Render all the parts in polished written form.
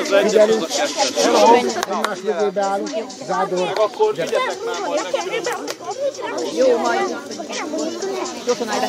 Figyelünk! Egymás mögébe állunk. Zádor. Akkor vigyetek már majd neki. Jó, majd. Gyorsan állj be.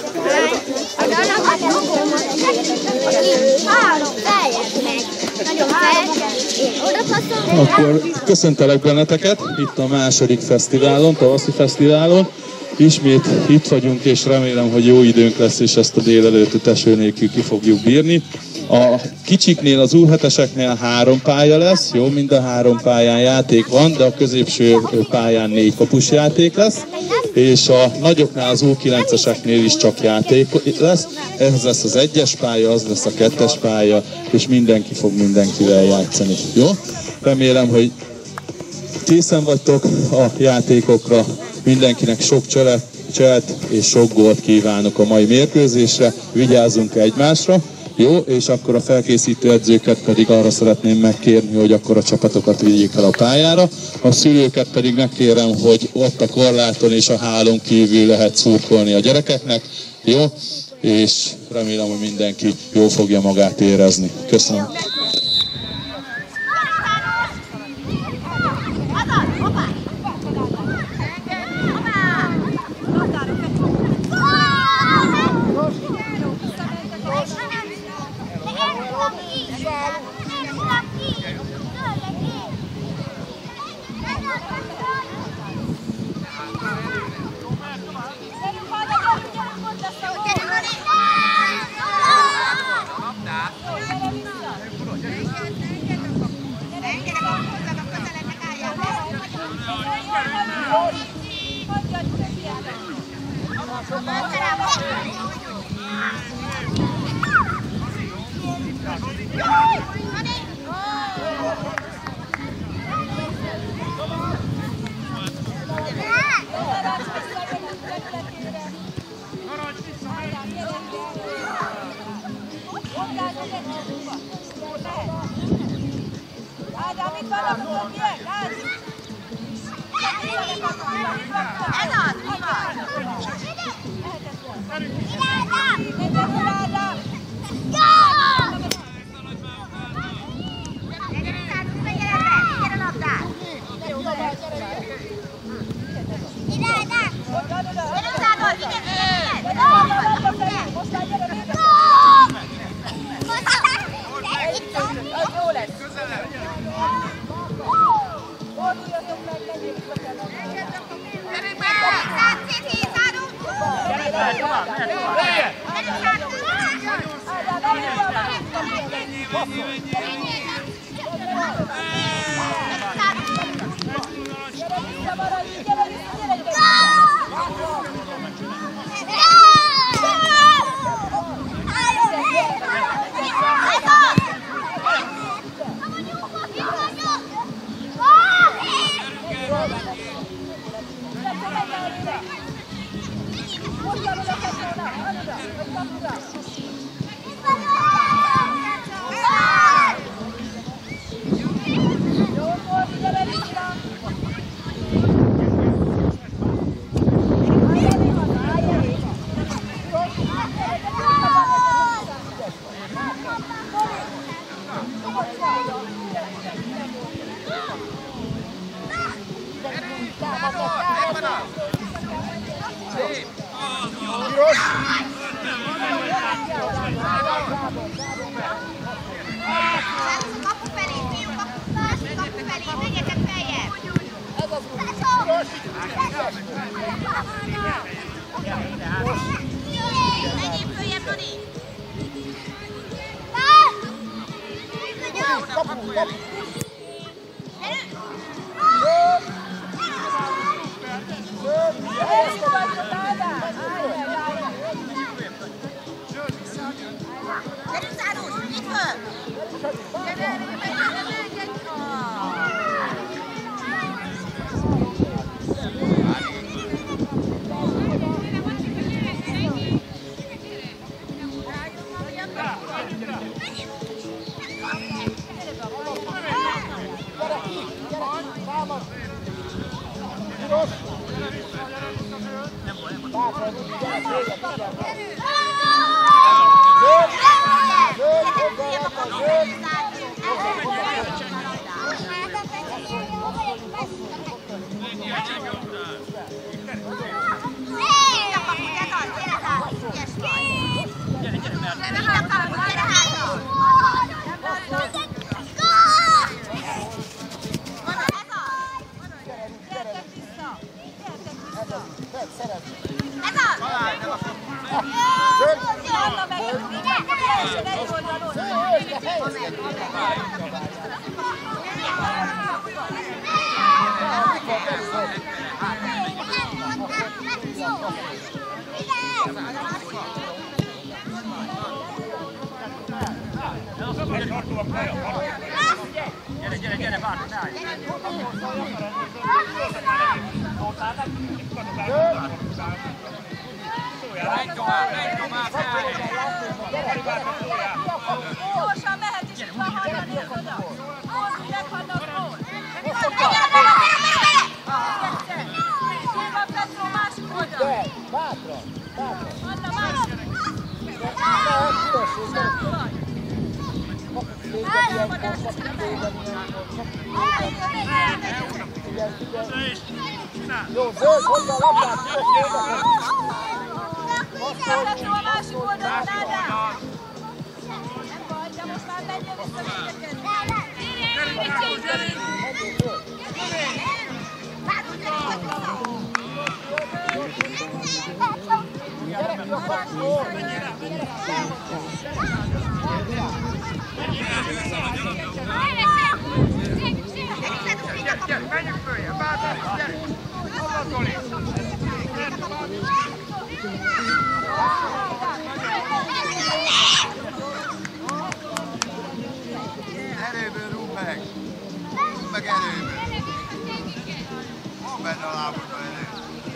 Akkor köszöntelek benneteket itt a második fesztiválon, tavaszi fesztiválon. Ismét itt vagyunk, és remélem, hogy jó időnk lesz, és ezt a délelőttöt eső nélkül ki fogjuk bírni. A kicsiknél, az U7-eseknél 3 pálya lesz, jó, mind a 3 pályán játék van, de a középső pályán 4 kapus játék lesz, és a nagyoknál, az U9-eseknél is csak játék lesz. Ez lesz az 1-es pálya, az lesz a 2-es pálya, és mindenki fog mindenkivel játszani, jó? Remélem, hogy készen vagytok a játékokra, mindenkinek sok cselet és sok gólt kívánok a mai mérkőzésre, vigyázzunk egymásra, jó? És akkor a felkészítő edzőket pedig arra szeretném megkérni, hogy akkor a csapatokat vigyék el a pályára, a szülőket pedig megkérem, hogy ott a korláton és a hálón kívül lehet szurkolni a gyerekeknek, jó? És remélem, hogy mindenki jól fogja magát érezni. Köszönöm. Gyere, várj, ne állj! Menj tovább, ne állj! Gyorsan mehet is, itt van hajlani az oda! Megvannak ról! Hol van Petro másik oldal? Bátra! Anna másik! Jó, zöld, hozzá a labdát! Petro a másik oldalon, Ádám! Nem baj, de most már menjél vissza védekezni! Gyere ki a kapcsoló! Gyere, menjünk följebb, bátran, gyere! Abban Zoli! Erőből rúg meg! Rúg meg erőből! Van benne a lábadban erő!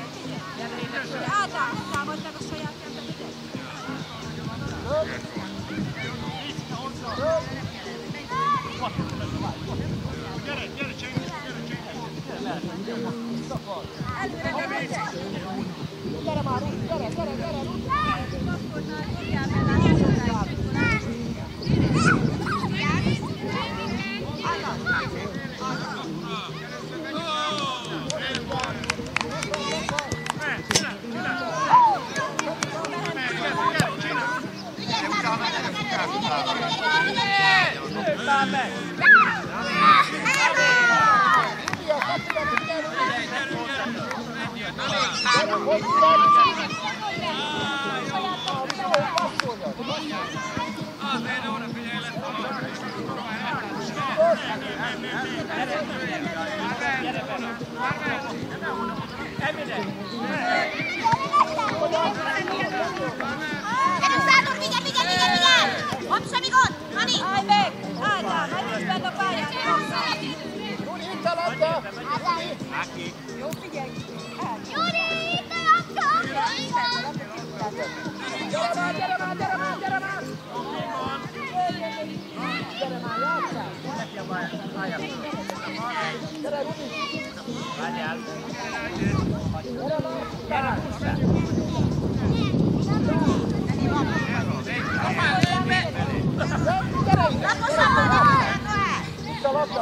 Ádám, támad meg a saját kezdet, Gyere, csengj! előre gyere! Gyere már, gyere! Állj meg! Ádám, elég benne a pályán! Júli, itt a labda! Jó, figyelj! Gyere már! Gyere, Rudi! Várjál! Itt a labda!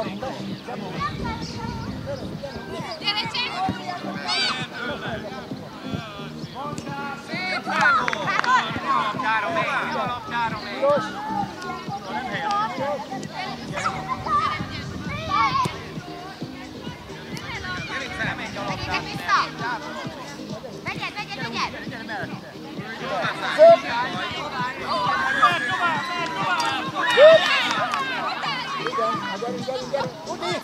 Gyere! Rudi!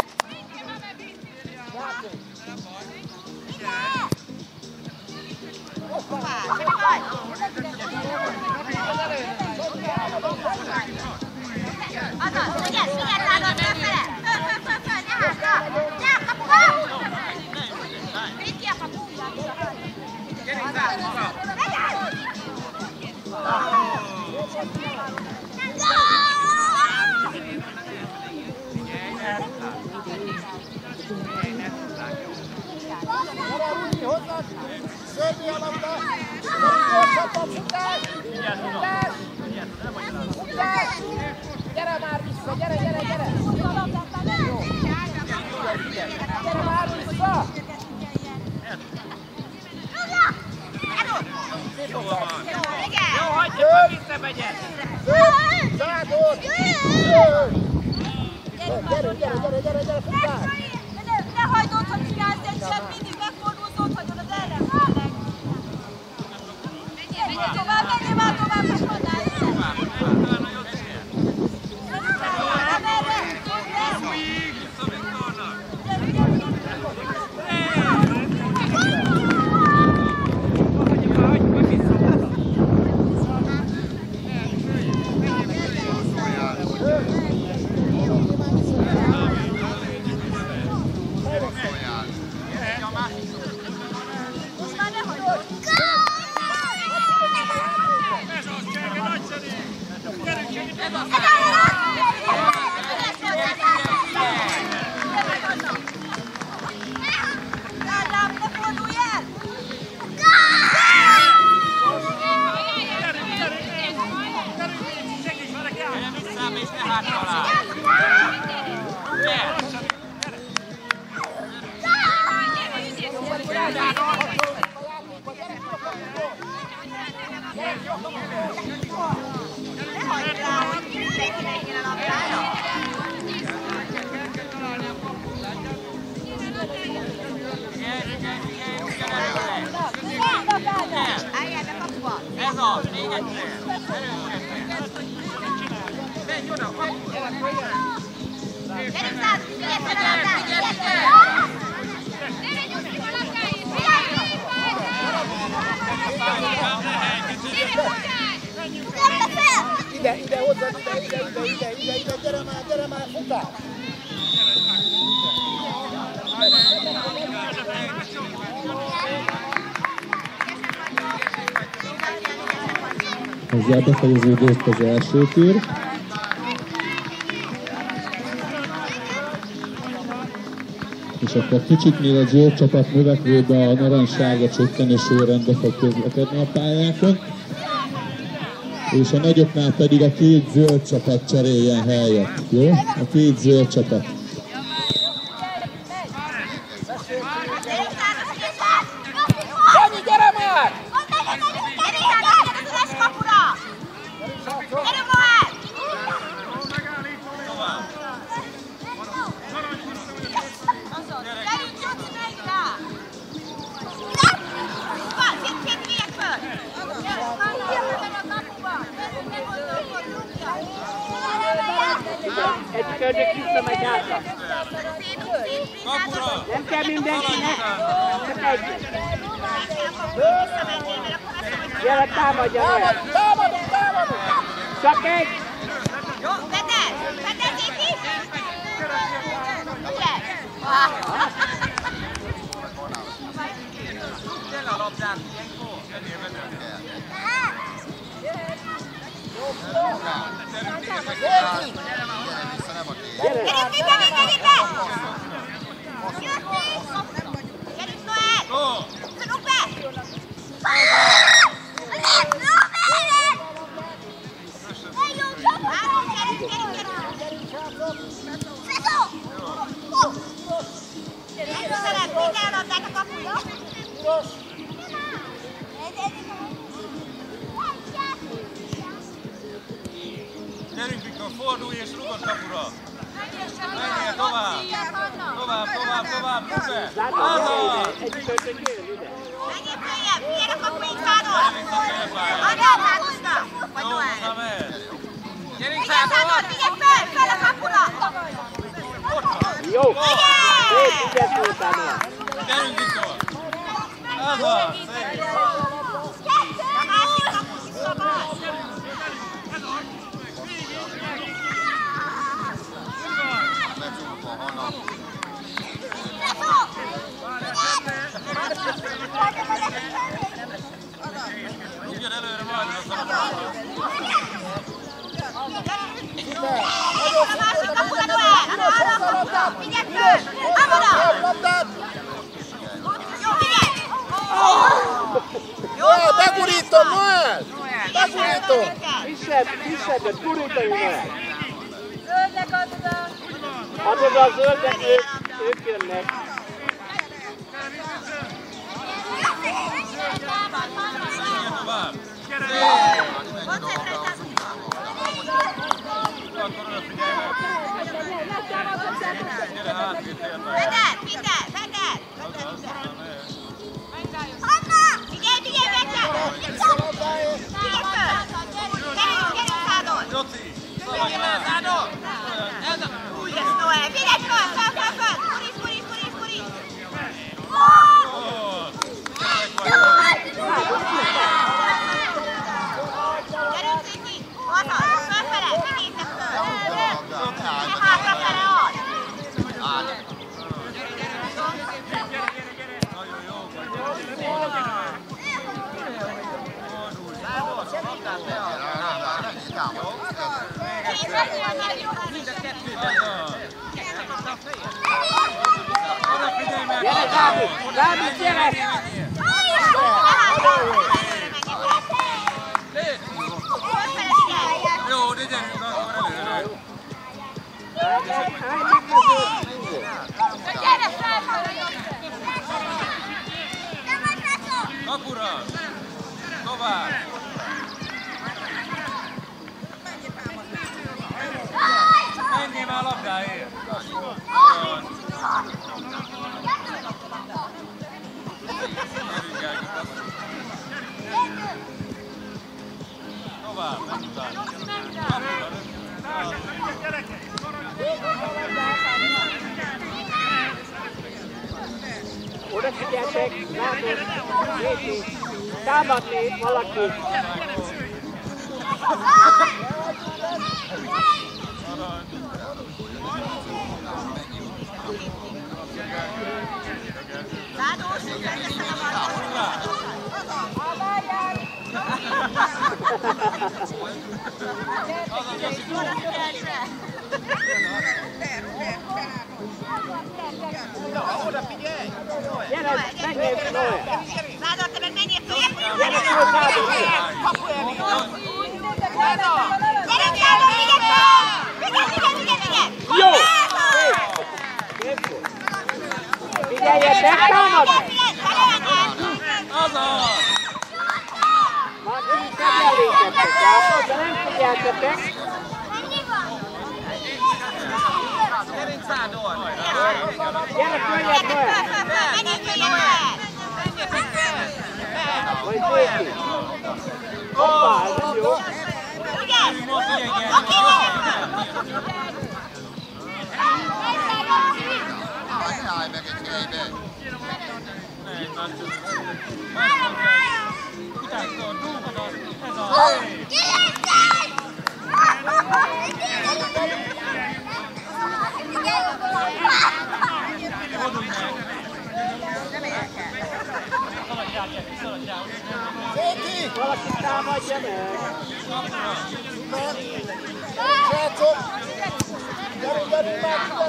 Szörni a labda! Gyorsabban futás! Futás! Gyere már vissza! Gyere! Gyere már vissza! Jó, hagyjuk, ha visszamegyek! Zsákot! Gyere, futás! Ne hagyd ott, hogy figyelsz egyszer, mindig megfordulsz ott, hagyod az ellenfélnek. Menjél tovább, menjél már tovább, hogy mondál! Utána jött ilyen! Nem erre! Most már ne hagyd! Ez az, Csenge, nagyszerű! Gyerünk, segítsd! Ádám, ne fordulj el! Segíts velek el! Gyere visszább és ne hátra alá! Gyere! Ne hagyd rá, hogy mindenki menjen a labdára! Álljál be kapuba! Ez az, még egyszer! Menj oda, kapuba! Gyerünk rá, figyelj fel a labdát! Figyelj fel! Ide, hozzad, ide, gyere már, futás! Ezzel befejeződött az első kör. És akkor kicsiknél a zöld csapat növekvőben a narancssárga csökkenő sorrendbe fog közlekedni a pályákon. És a nagyoknál pedig a két zöld csapat cseréljen helyet, jó? A két zöld csapat. Sanyi, gyere már! Egy köldök visszamegy hátra. Nem kell mindenkinek, csak egy. Gyere, támadja el. Támadunk! Csak egy. Jó, Peter, ki? Ugye? Gyere a labdát, ilyenkor! Gyere, Gyerünk be! Gyerünk, Noel! Szedunk be! Minden labdát a kapuja! Gyerünk, Viktor, fordulj és rugod kapura! Menjél tovább! Tovább, rugd be! Azaz! Egy köldök jön ide. Menjél följebb! Milyen a kapuink Sándor? Adjál Mágusnak! Vagy Jó, Noel! hozzám el! Gyerünk, Vigyázz Sándor! Vigyázz fel a kapura! Jó! Szép, vigyázz utána! Gyerünk, Viktor! Azaz! Szép! A másik kapus is szabad! Rúgjon előre majd a szabadon! A másik kapura, Noel! A kapura! Vigyázz föl! Amora! Jó, vigyázz! Jó, Begurítom, Noel! Begurítom! Visszábbet, gurítani meg! Zöldnek add oda! Add oda a zöldnek, ők jönnek. Tovább! Gyere, Dávid! Dávid, gyere! Jó, de gyerünk akkor előre. Gyere fel! Kapura! Tovább! Menjél már labdáért! Tovább! Oda figyeltek, látod, nézzük, támadni valaki. Gyere, menjél, Noé! Zádor, te meg menjél följebb! Gyere, Zádor! Gyere, Zádor, igen! Jó! Figyeljetek, támadj! Martin, figyeljetek, látod, de nem figyeltetek. Gyere följebb, Noé! Menjél följebb! Vagy Zéki! Hoppá, ez nem jó! Ugye? Oké, Állj meg egy helybe! Valaki támadja meg! Srácok! Gyerünk már,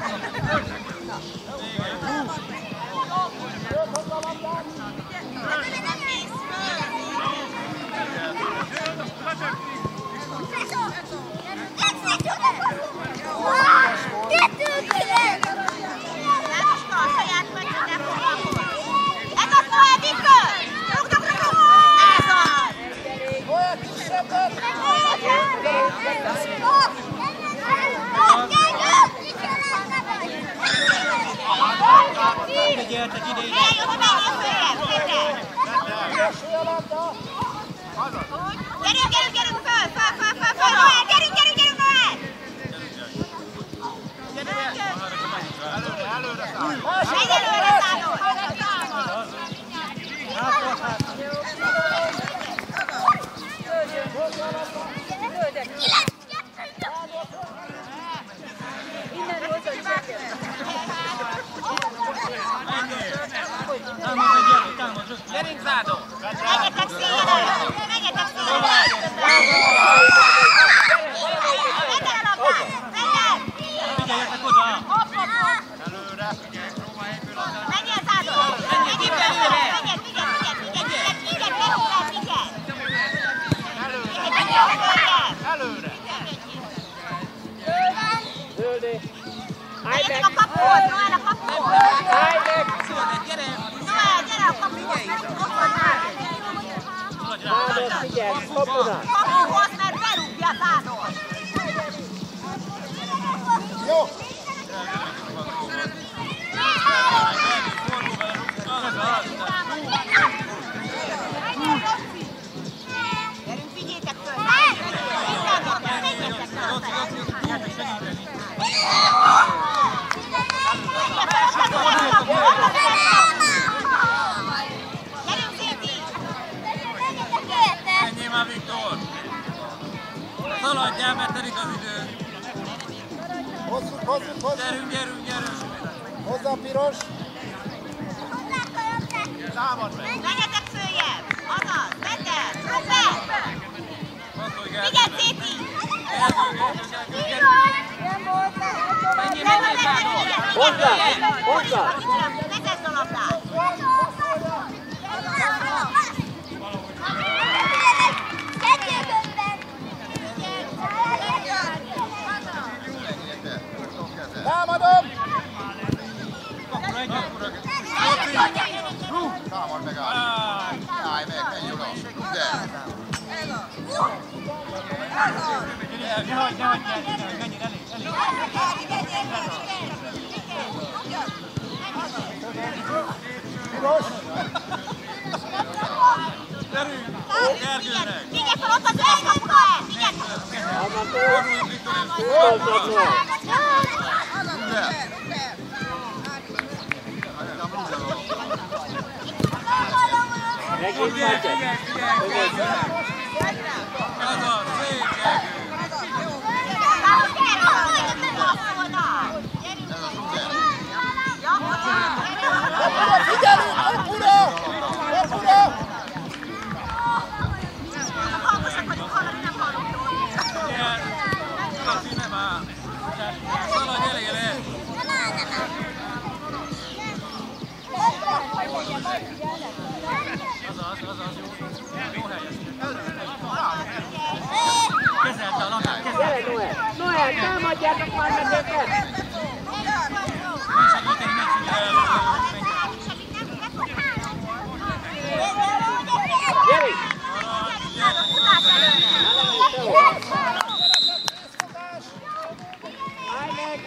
Gyerünk, föl! Gyerünk, Noel! Menj előre, Zádor! Gyerünk, Zádor! Menjetek szélre! Menjetek szélre! Menjen a labdát! Menjen! Figyeljetek oda! Előre! Menjen, Zádor! Menjél előre! Menjen, Előre! Zöldi! menjetek a kapun! Noel, a kapun! Állj meg! Noel, gyere a kapuhoz! Zádor, figyelj! Kapuna! Kapuhoz, mert berúgja Zádor! Jó! Gyerünk, vigyétek föl! Menjetek Gyerünk, Zéti! Menjél már, Viktor! Szaladjál, mert telik az idő! Hozzuk! Gyerünk! Hozzá, piros! Menjetek följebb! Azaz! Vedd el! Robert! Vigyázz, Zéti! Hozzá! Hozzá! Leteszd a labdát! Támadom! Támad meg át! Állj meg, menj oda! Piros! Figyelj fel, ott az elkapuka! Figyelj fel! Megint meccset! Figyelünk! Kapura! Kapura! Hangosak vagyunk hallani, nem hallottuk. Gyere, Noel! Noel, támadjátok már meg őket! Gyere! Állj meg!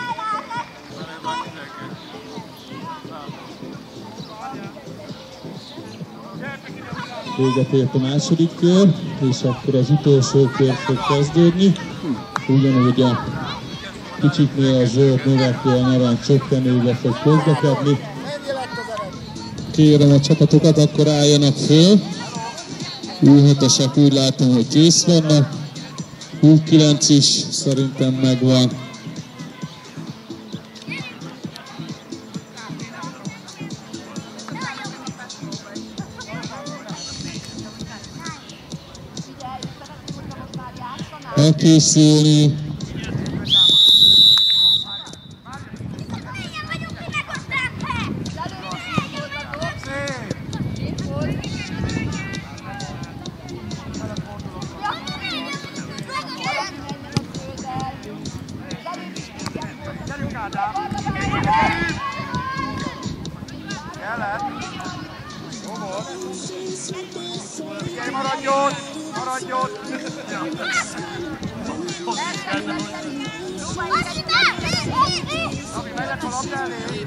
Véget ért a második kör, és akkor az utolsó kör fog kezdődni. Ugyanúgy a kicsiknél a zöld növeknél narancs csökkenőbe fog közlekedni. Mennyi lett az eredmény? Kérem a csapatokat, akkor álljanak föl. U7-esek úgy látom, hogy kész vannak. U9 is szerintem megvan. Elkészülni. Maradj ott! Maradj ott! Ami megyek a labda elé!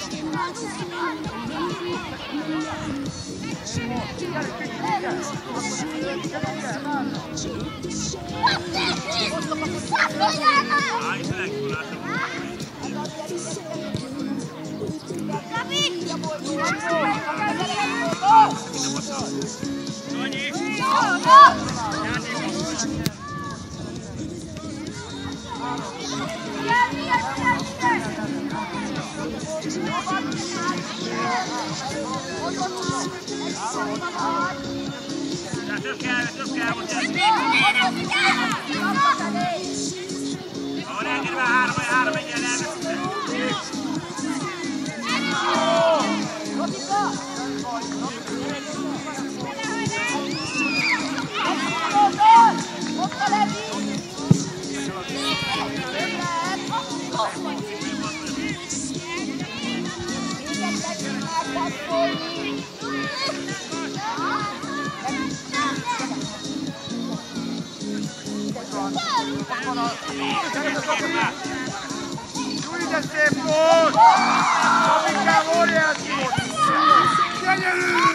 Gyuri, de szép volt! Kapikám, óriási volt! Gyönyörű!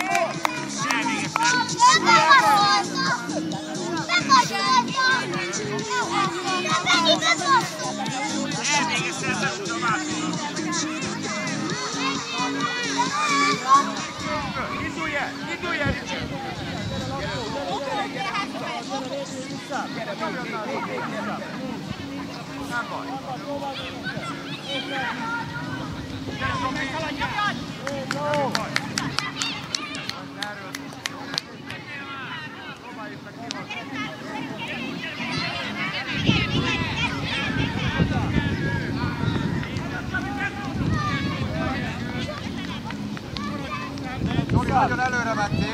Indulj el! Indulj el! Nem baj. Gyere, Zsomi! Nem baj. Próbáljuk meg kihozni. Zoli, nagyon előre mentél.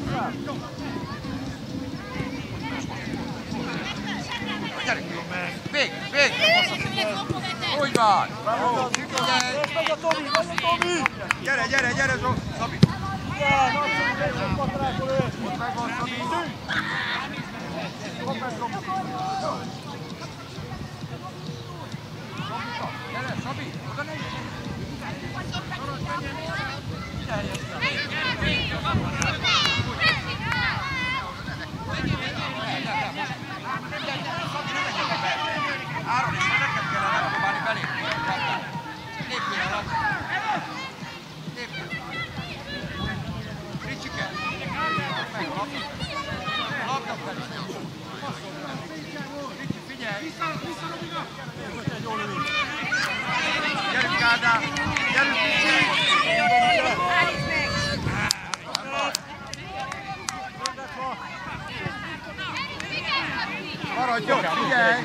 Gyere! Vég! Úgy van! Gyere, Szabi! Ott megvan, Szabi! Gyere, Szabi! Oda ne is! Áron, és neked kellene megpróbálni belépni. Lépjél a labda. Lépjél. Ricsike. Meg a labda. A labda felé. Ricsi, figyelj. Gyerünk, Ádám. Gyerünk, Ricsi. Maradjon, figyelj!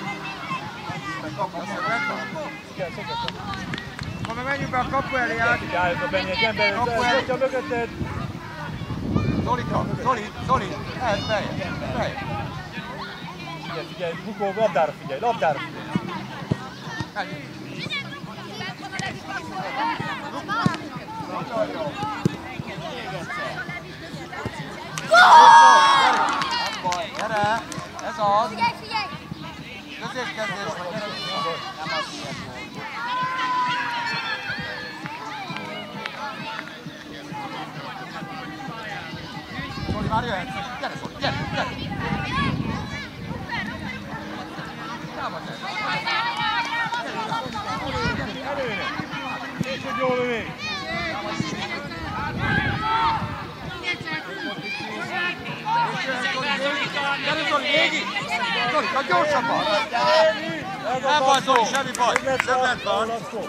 Ha meg menjünk be a kapu elé át! Álljuk a Benni, egy ember, a mögötted! Zolika, Zoli, ehhez beljön! Figyelj, bukó, labdára figyelj! Menjünk! Gyere! Ez az! Figyelj! Középkezdés vagy, gyere vissza! Nem az ilyet volt. Zoli, már jöhetsz! Gyere, Zoli, gyere! Támadj el! Előre! És egy jól lövény! Gyere, Zoli, végig! Zoli, a gyorsabban! Nem baj, Zoli, semmi baj! Szöglet van!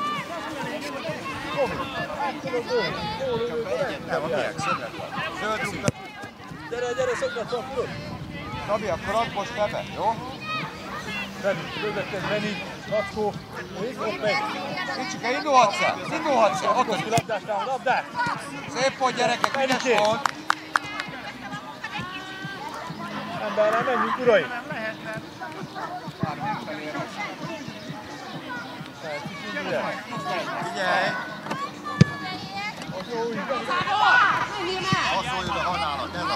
Nem, a miek, szöglet van. Zöld rúgta. Gyere, szöglet van, fölött! Szabi, akkor add most Febe, jó? Benni, mögötted, Benni, Lackó, ott megy! Ricsike, indulhatsz el! Ott az! Labdát! Szép pont, gyerekek, ügyes pont! Emberrel menjünk, uraim! Figyelj! Passzolj oda hanálat, ez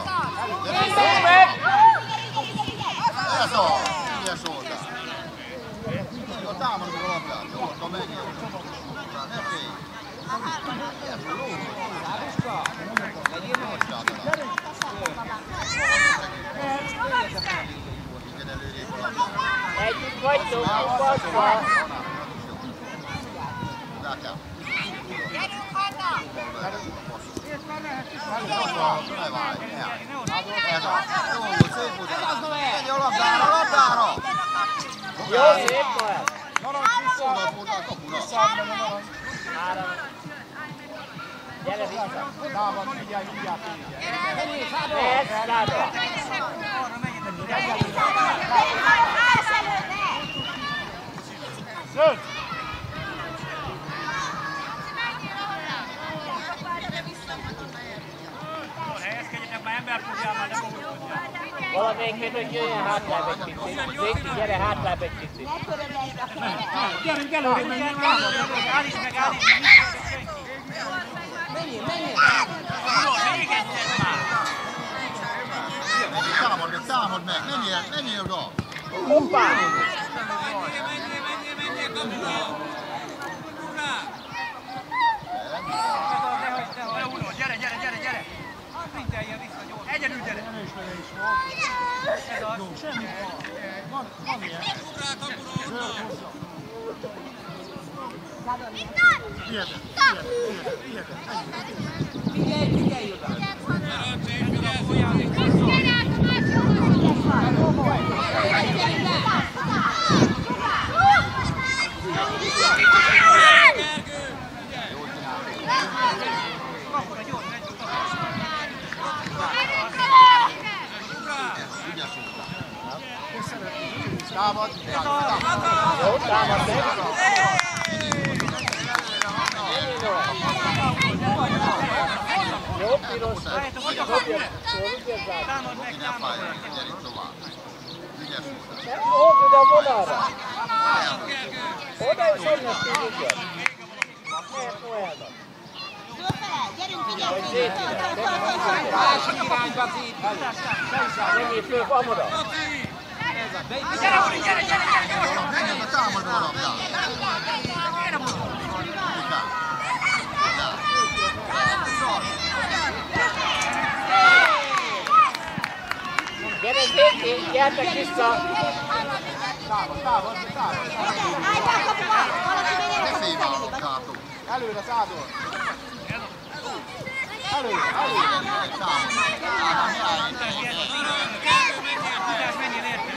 az! Ügyes voltál! Jó, támadjuk a labdát, jó? Ha menjél! Ne félj! Együtt vagytok, kumpaszba! Gyerünk haza! Menj a labdára! Jó, szép van! Maradj vissza! Oda fordál kapura! Gyere vissza! Támad, figyelj, mindjárt figyelj! Ez, láda! Zöld! Helyezkedjetek már emberfogjával, nem fogod. Valamelyik hogy jöjjön hátrább egy picit. Zéki, gyere hátrább egy picit. Gyerünk előre, menjünk! Állíts meg! Menjél! Még egyszer már! Támad meg! Menjél oda! Hoppá! Menjél, kapura! Ura! Gyere! Sprinteljen vissza, gyors! Egyedül gyere! Ez az! Semmi van! Van ilyen! Figyelj oda! Támad! Jó, támad meg! Támad meg, támad meg. Gyere itt tovább. Ügyes volt. Hozd ide a vonalra! Oda és onnan ügyes. Mehet Noelnak. Gyerünk, Vagy Zétire. Másik irányba Zét. Menjél föl, amoda. Menjünk a támadó alapján. Gyere Zéti, gyertek vissza! állj be a kapuba! Valaki menjen a kapuba! Előre, Szádor! Tudás, menjél érte.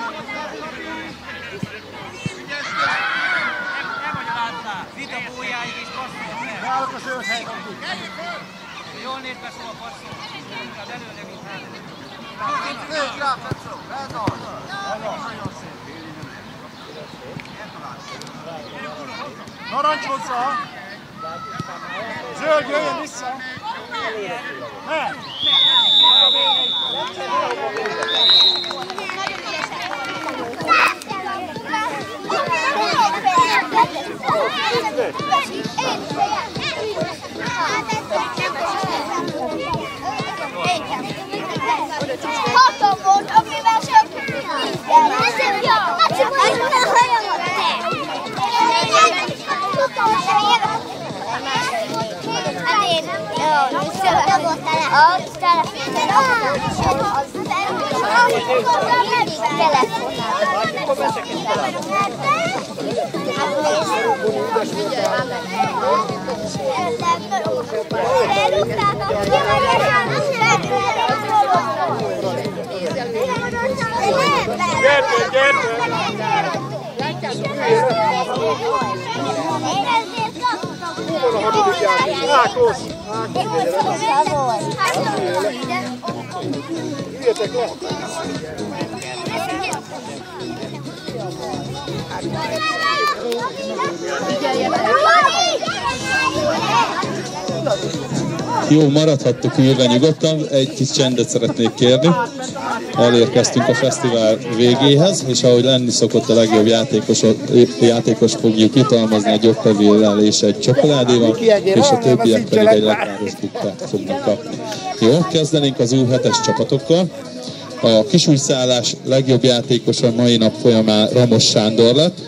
Nem vagy a láttál. Vidd a bójáig és passzol. Náluk a zöld helyet adjuk! Jól néz be, szóval passzol. Inkább előre, mint hátra. Nézd rá, Petszó! Ez az! Narancs hozzá! Zöld, jöjjön vissza! Ne! Hatom volt, amivel senki minden. Jó, maradhattok ülve nyugodtan, egy kis csendet szeretnék kérni. Elérkeztünk a fesztivál végéhez, és ahogy lenni szokott, a legjobb játékos fogjuk jutalmazni egy oktavéllel és egy csokoládéval, és a többiek pedig egy lekváros buktát fognak kapni. Jó, kezdenénk az U7-es csapatokkal. A kisújszállás legjobb játékosa mai nap folyamán Ramos Sándor lett.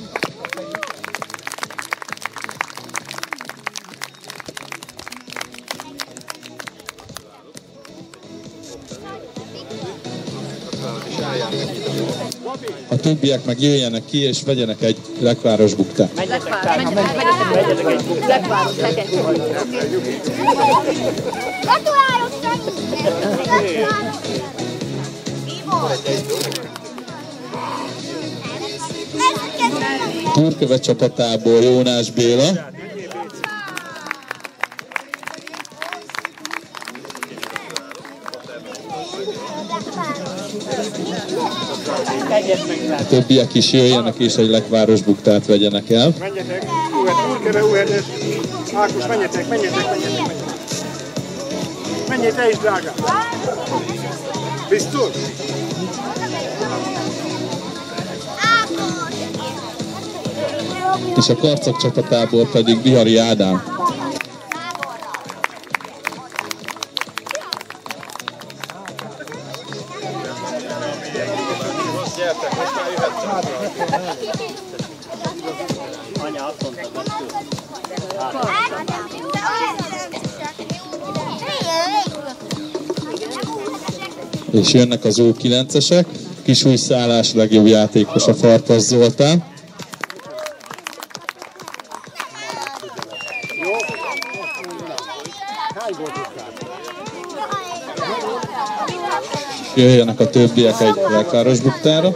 A többiek meg jöjjenek ki és vegyenek egy lekváros buktát. Megyetek egy buktát. Gratulálok, Sanyi! Turköve csapatából Jónás Béla. A többiek is jöjjenek és egy lekváros buktát vegyenek el. Menjetek! Turköve, U7-es! Ákos, menjetek! Menjél te is, drágám! Biztos? És a karcok csapatából pedig Bihari Ádám. És jönnek az U9-esek, kisújszállás legjobb játékos a Farkas Zoltán. Jöjjenek a többiek egy lekváros buktára.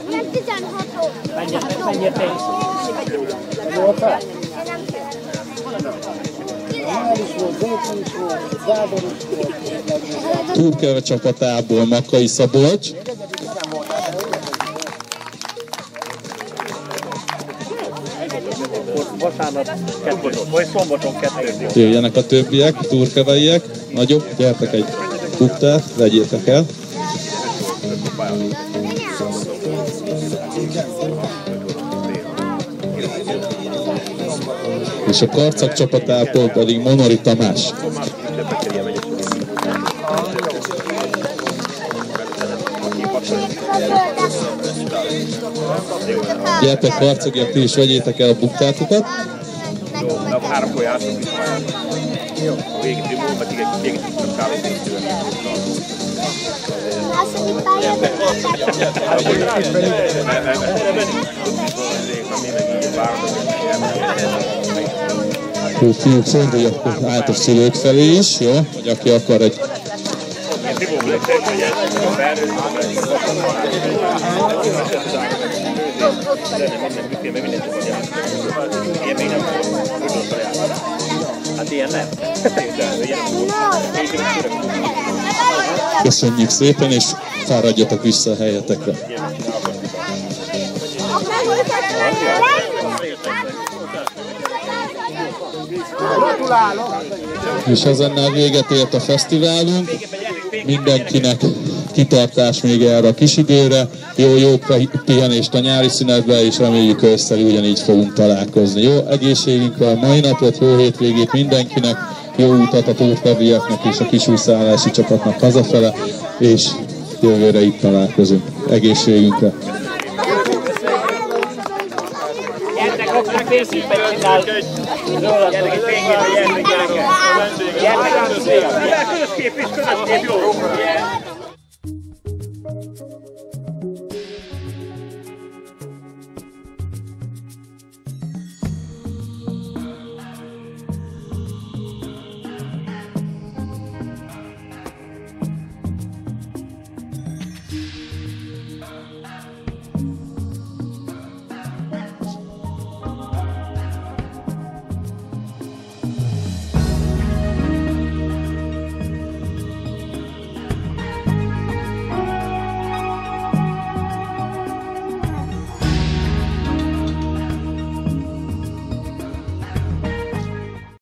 Menjél te is. Jól fel? Turköve csapatából Makai Szabolcs. Vasárnap 2, vagy szombaton 2. Jöjjenek a többiek, turköveiek. nagyobb, gyertek egy buktát, vegyétek el. És a Karcag csapatától pedig Monori Tamás. Gyertek Karcagiak, ti is vegyétek el a buktátokat. Jó, akkor 3-kor játszunk is pályán. Jó. A végig múlva végig tudtam kávézítően. Jó, fiúk, fordulj akkor át a szülők felé is, jó? Hogy aki akar egy... Köszönjük szépen, és fáradjatok vissza a helyetekre. És ezennel véget ért a fesztiválunk. Mindenkinek kitartás még erre a kis időre. Jó pihenést a nyári szünetbe, és reméljük ősszel ugyanígy fogunk találkozni. Jó egészségünkre a mai napot, jó hétvégét mindenkinek, jó utat a tótkaviaknak és a kisúszálási csapatnak hazafele, és jövőre itt találkozunk. Egészségünkre! Gyertek, közöskép is, közöskép, jó!